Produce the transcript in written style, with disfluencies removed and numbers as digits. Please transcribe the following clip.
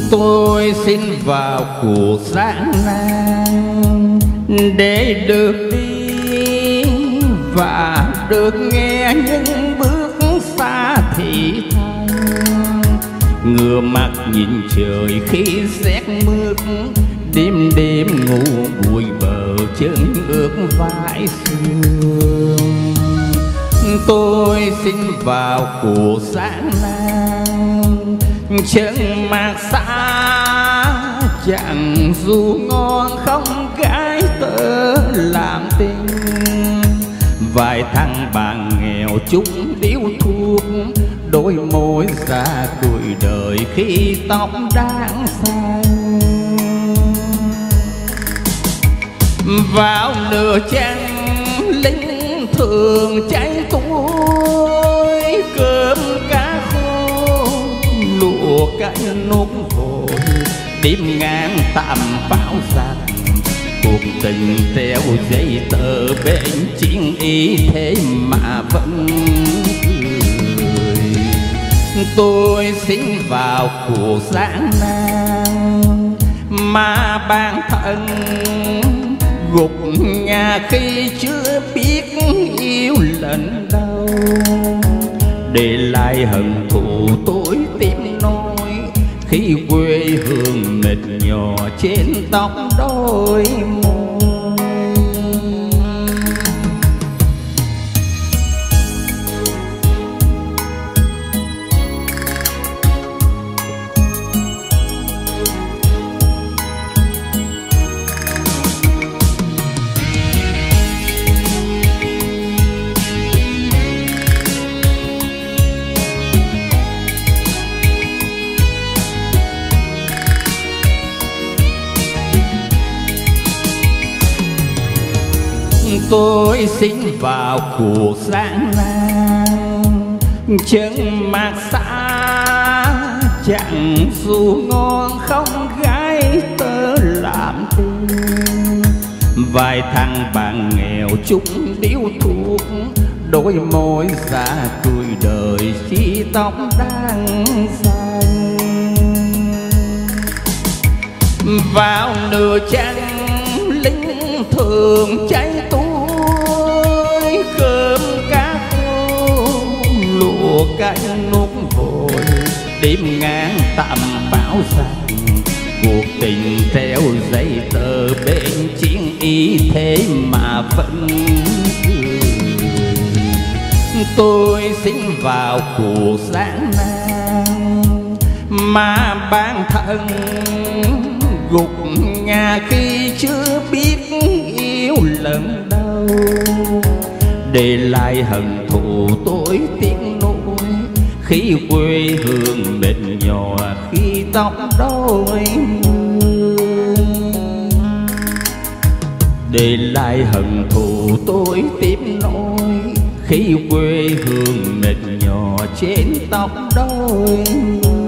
Tôi xin vào cuộc gian nan để được đi và được nghe những bước xa thì thầm, ngửa mặt nhìn trời khi rét mướt, đêm đêm ngủ bụi bờ chân ướt vải sương. Tôi xin vào cuộc gian nan chân mạc xa, chẳng dù ngon không gái tớ làm tình. Vài thằng bạn nghèo chúng điếu thuốc, đôi môi già tuổi đời khi tóc đang xanh. Vào nửa trăng lính thường cháy túi, cơm cá khô lụa cánh nốt vội, đêm ngang tạm pháo giặc. Cuộc tình treo giấy tờ bên chiến y thế mà vẫn cười. Tôi xin vào cuộc gian nan mà bản thân gục ngã khi chưa biết yêu lần đầu, để lại hận thù tôi tìm nỗi khi quê hương mệt nhò trên tóc đôi môi. Tôi xin vào cuộc gian nan chân mạc xa, chẳng dù ngon không gái tớ làm tình. Vài thằng bạn nghèo chúng điếu thuốc, đôi môi già tuổi đời khi tóc đang xanh. Vào nửa trăng lính thường cháy túi, cơm cá khô lụa cánh nốt vội, đêm ngang tạm bão giặc. Cuộc tình treo giấy tờ bên chiến y thế mà vẫn cười. Tôi xin vào cuộc gian nan mà bản thân gục ngã khi chưa biết yêu lần đầu, để lại hận thù tôi tiếc nỗi khi quê hương mệt nhò khi tóc đôi mưa. Để lại hận thù tôi tiếc nỗi khi quê hương mệt nhò trên tóc đôi mưa.